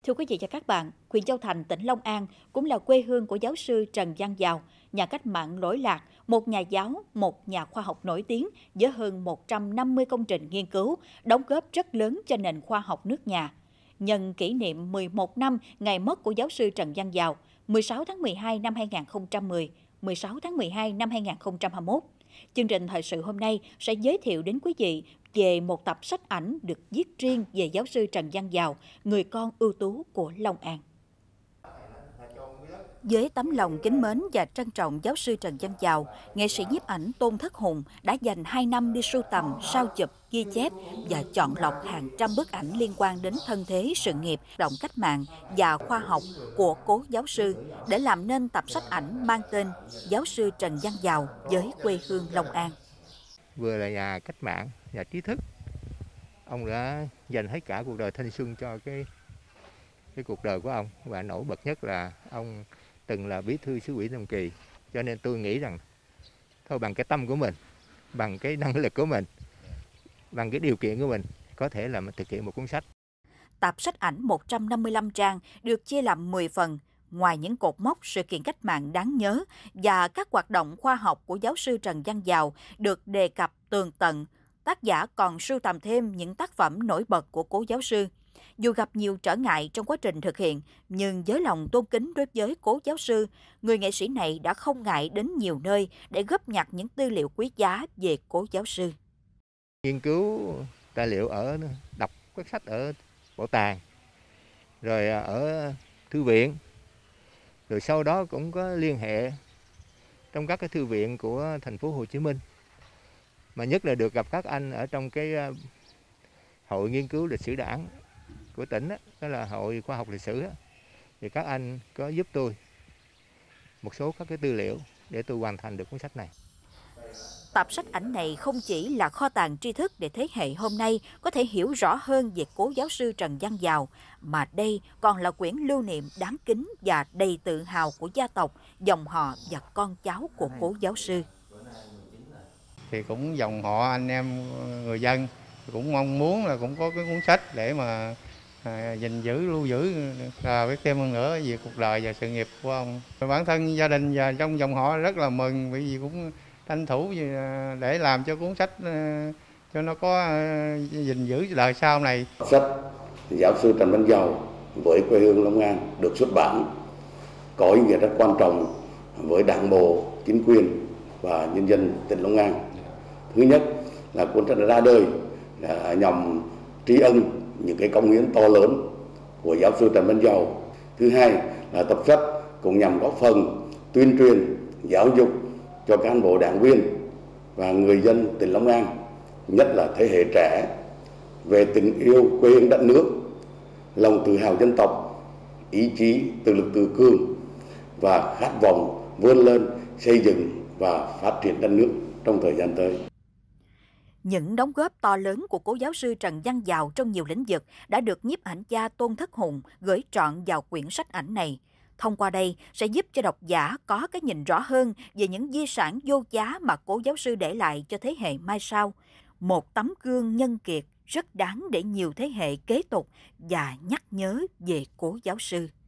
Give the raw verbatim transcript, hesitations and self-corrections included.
Thưa quý vị và các bạn, huyện Châu Thành, tỉnh Long An cũng là quê hương của giáo sư Trần Văn Dào, nhà cách mạng lỗi lạc, một nhà giáo, một nhà khoa học nổi tiếng với hơn một trăm năm mươi công trình nghiên cứu, đóng góp rất lớn cho nền khoa học nước nhà. Nhân kỷ niệm mười một năm ngày mất của giáo sư Trần Văn Dào, mười sáu tháng mười hai năm hai nghìn không trăm mười, mười sáu tháng mười hai năm hai nghìn không trăm hai mươi mốt, chương trình thời sự hôm nay sẽ giới thiệu đến quý vị về một tập sách ảnh được viết riêng về giáo sư Trần Văn Dào, người con ưu tú của Long An. Với tấm lòng kính mến và trân trọng giáo sư Trần Văn Dào, nghệ sĩ nhiếp ảnh Tôn Thất Hùng đã dành hai năm đi sưu tầm, sao chụp, ghi chép và chọn lọc hàng trăm bức ảnh liên quan đến thân thế, sự nghiệp, động cách mạng và khoa học của cố giáo sư để làm nên tập sách ảnh mang tên Giáo sư Trần Văn Dào với quê hương Long An. Vừa là nhà cách mạng, nhà trí thức, ông đã dành hết cả cuộc đời thanh xuân cho cái cái cuộc đời của ông, và nổi bật nhất là ông từng là bí thư xứ ủy Tam Kỳ, cho nên tôi nghĩ rằng thôi bằng cái tâm của mình, bằng cái năng lực của mình, bằng cái điều kiện của mình có thể là thực hiện một cuốn sách. Tập sách ảnh một trăm năm mươi lăm trang được chia làm mười phần. Ngoài những cột mốc sự kiện cách mạng đáng nhớ và các hoạt động khoa học của giáo sư Trần Văn Dào được đề cập tường tận, tác giả còn sưu tầm thêm những tác phẩm nổi bật của cố giáo sư. Dù gặp nhiều trở ngại trong quá trình thực hiện, nhưng với lòng tôn kính đối với cố giáo sư, người nghệ sĩ này đã không ngại đến nhiều nơi để góp nhặt những tư liệu quý giá về cố giáo sư. Nghiên cứu tài liệu ở đọc các sách ở bảo tàng, rồi ở thư viện, rồi sau đó cũng có liên hệ trong các cái thư viện của thành phố Hồ Chí Minh, mà nhất là được gặp các anh ở trong cái hội nghiên cứu lịch sử Đảng của tỉnh, đó, đó là hội khoa học lịch sử đó. Thì các anh có giúp tôi một số các cái tư liệu để tôi hoàn thành được cuốn sách này. Tập sách ảnh này không chỉ là kho tàng tri thức để thế hệ hôm nay có thể hiểu rõ hơn về cố giáo sư Trần Văn Dào, mà đây còn là quyển lưu niệm đáng kính và đầy tự hào của gia tộc, dòng họ và con cháu của cố giáo sư. Thì cũng dòng họ, anh em người dân cũng mong muốn là cũng có cái cuốn sách để mà à, gìn giữ, lưu giữ, à, biết thêm hơn nữa về cuộc đời và sự nghiệp của ông. Bản thân gia đình và trong dòng họ rất là mừng, bởi vì cũng tranh thủ để làm cho cuốn sách cho nó có gìn giữ đời sau này. Sách Giáo sư Trần Văn Dào với quê hương Long An được xuất bản có ý nghĩa rất quan trọng với Đảng bộ, chính quyền và nhân dân tỉnh Long An. Thứ nhất là cuốn sách ra đời nhằm tri ân những cái công hiến to lớn của giáo sư Trần Văn Dào. Thứ hai là tập sách cũng nhằm góp phần tuyên truyền, giáo dục cho cán bộ đảng viên và người dân tỉnh Long An, nhất là thế hệ trẻ, về tình yêu quê hương đất nước, lòng tự hào dân tộc, ý chí tự lực tự cường và khát vọng vươn lên xây dựng và phát triển đất nước trong thời gian tới. Những đóng góp to lớn của cố giáo sư Trần Văn Dào trong nhiều lĩnh vực đã được nhiếp ảnh gia Tôn Thất Hùng gửi trọn vào quyển sách ảnh này. Thông qua đây sẽ giúp cho độc giả có cái nhìn rõ hơn về những di sản vô giá mà cố giáo sư để lại cho thế hệ mai sau. Một tấm gương nhân kiệt rất đáng để nhiều thế hệ kế tục và nhắc nhớ về cố giáo sư.